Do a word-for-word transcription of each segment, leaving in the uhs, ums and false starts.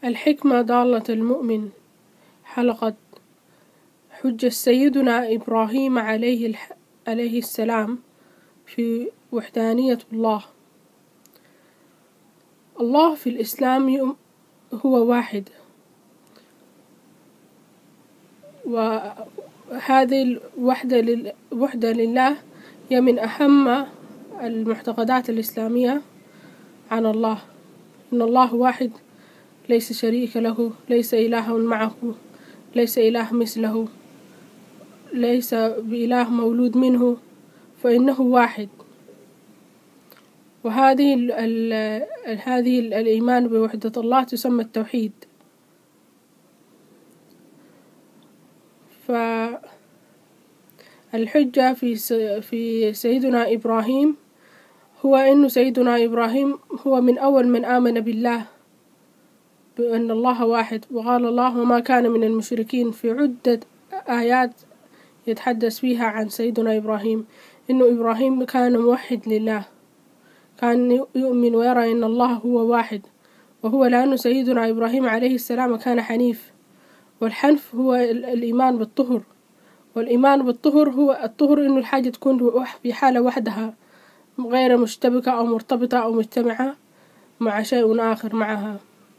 الحكمة ضالة المؤمن. حلقة حجة سيدنا إبراهيم عليه, الح... عليه السلام في وحدانية الله. الله في الإسلام هو واحد، وهذه الوحدة لل... وحدة لله هي من أهم المعتقدات الإسلامية عن الله. إن الله واحد ليس شريك له، ليس إله معه، ليس إله مثله، ليس بإله مولود منه، فإنه واحد. وهذه ال ال هذه ال الإيمان بوحدة الله تسمى التوحيد. فالحجة في في سيدنا إبراهيم هو إنه سيدنا إبراهيم هو من أول من آمن بالله بأن الله واحد، وقال الله وما كان من المشركين في عدة آيات يتحدث فيها عن سيدنا إبراهيم، إنه إبراهيم كان موحد لله، كان يؤمن ويرى إن الله هو واحد، وهو لأنه سيدنا إبراهيم عليه السلام كان حنيف، والحنف هو الإيمان بالطهر، والإيمان بالطهر هو الطهر إنه الحاجة تكون في حالة وحدها غير مشتبكة أو مرتبطة أو مجتمعة مع شيء آخر معها.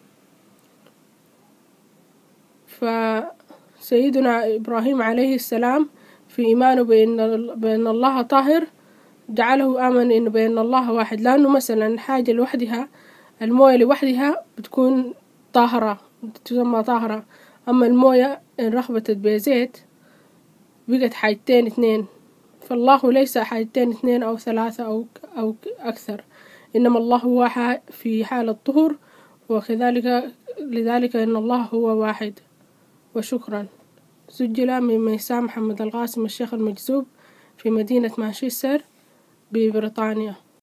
فسيدنا إبراهيم عليه السلام في إيمانه بأن, بأن الله طاهر جعله آمن إنه بأن الله واحد، لأنه مثلا الحاجة لوحدها، الموية لوحدها بتكون طاهرة، تسمى طاهرة، أما الموية إن رخبت بزيت بقت حاجتين اثنين، فالله ليس حاجتين اثنين أو ثلاثة أو أو أكثر، إنما الله هو في حال الطهر، وكذلك لذلك إن الله هو واحد. وشكرا. سجل من ميساء محمد القاسم الشيخ المجذوب في مدينة مانشستر ببريطانيا.